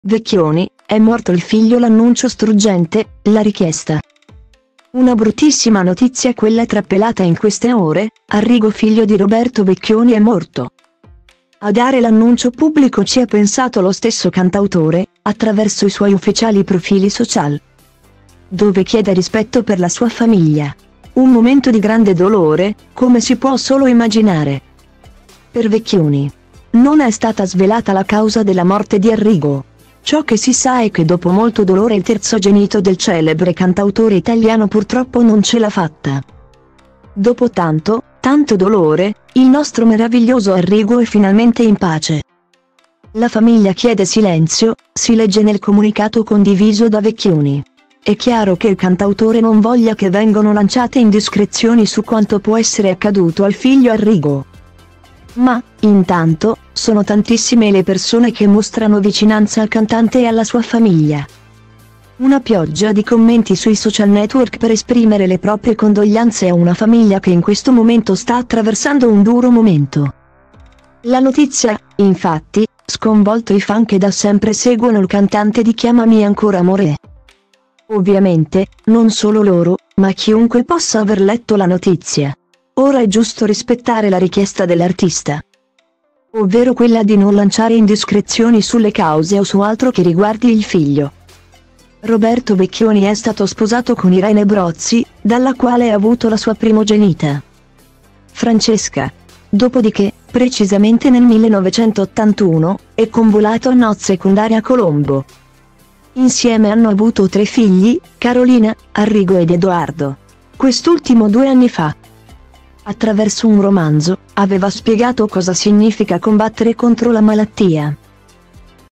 Vecchioni, è morto il figlio, l'annuncio struggente, la richiesta. Una bruttissima notizia quella trapelata in queste ore. Arrigo, figlio di Roberto Vecchioni, è morto. A dare l'annuncio pubblico ci ha pensato lo stesso cantautore, attraverso i suoi ufficiali profili social, dove chiede rispetto per la sua famiglia. Un momento di grande dolore, come si può solo immaginare. Per Vecchioni non è stata svelata la causa della morte di Arrigo. Ciò che si sa è che dopo molto dolore il terzogenito del celebre cantautore italiano purtroppo non ce l'ha fatta. Dopo tanto dolore, il nostro meraviglioso Arrigo è finalmente in pace. La famiglia chiede silenzio, si legge nel comunicato condiviso da Vecchioni. È chiaro che il cantautore non voglia che vengano lanciate indiscrezioni su quanto può essere accaduto al figlio Arrigo. Ma, intanto, sono tantissime le persone che mostrano vicinanza al cantante e alla sua famiglia. Una pioggia di commenti sui social network per esprimere le proprie condoglianze a una famiglia che in questo momento sta attraversando un duro momento. La notizia, infatti, sconvolto i fan che da sempre seguono il cantante di Chiamami ancora amore. Ovviamente, non solo loro, ma chiunque possa aver letto la notizia. Ora è giusto rispettare la richiesta dell'artista, ovvero quella di non lanciare indiscrezioni sulle cause o su altro che riguardi il figlio. Roberto Vecchioni è stato sposato con Irene Brozzi, dalla quale ha avuto la sua primogenita, Francesca. Dopodiché, precisamente nel 1981, è convolato a nozze con Daria Colombo. Insieme hanno avuto 3 figli, Carolina, Arrigo ed Edoardo. Quest'ultimo 2 anni fa, attraverso un romanzo, aveva spiegato cosa significa combattere contro la malattia.